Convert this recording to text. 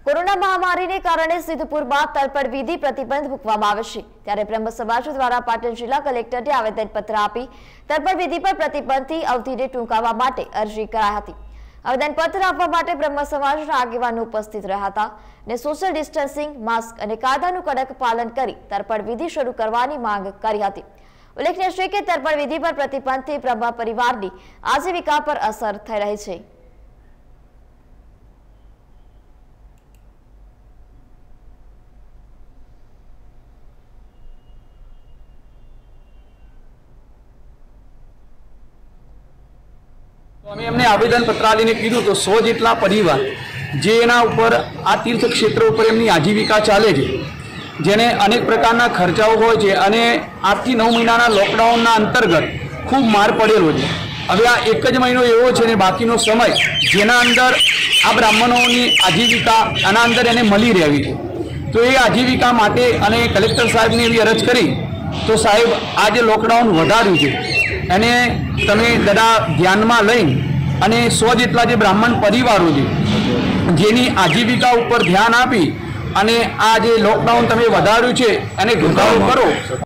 Corona महामारी ने कारण सिद्धपुर में तलपड़ विधि प्रतिबंध मूकवामां आव्यो छे। त्यारे ब्रह्म समाज द्वारा पाटण जिला कलेक्टर ने आवेदनपत्र आपी तलपड़ विधि पर प्रतिबंधनी अवधिने टूंकाववा माटे अरजी कराई हती। आवेदनपत्र आपवा माटे ब्रह्म समाजना आगेवानो उपस्थित रह्या हता ने सोशल डिस्टन्सिंग, मास्क अने कायदानुं कड़क पालन करी तलपड़ विधि शरू करवानी मांग करी हती। उल्लेखनीय छे के तलपड़ विधि पर प्रतिबंधथी ब्रह्म परिवारनी आजीविका पर असर थई रही छे। અમે એમને આવેદન પત્ર આલીને કીધું તો 100 જેટલા પરિવાર જે એના ઉપર આ તીર્થ ક્ષેત્ર ઉપર એમની આજીવિકા ચાલે છે, જેને અનેક પ્રકારના ખર્ચાઓ હોય છે અને 8 થી 9 મહિનાના લોકડાઉનના અંતર્ગત ખૂબ માર પડેલો છે। હવે આ એક જ મહિનો એવો છે ને બાકીનો સમય જેના અંદર આ બ્રાહ્મણોની આજીવિકા આના અંદર એને મળી રહેવી છે। તો એ આજીવિકા માટે અને કલેક્ટર સાહેબને એવી અરજ કરી તો સાહેબ આ જે લોકડાઉન વધાર્યું છે અને તમે જરા ધ્યાનમાં લઈને અને 100 જેટલા જે બ્રાહ્મણ પરિવારો છે જેની આજીવિકા ઉપર ધ્યાન આપી અને આ જે લોકડાઉન તમે વધાર્યું છે અને ઘટાડો કરો।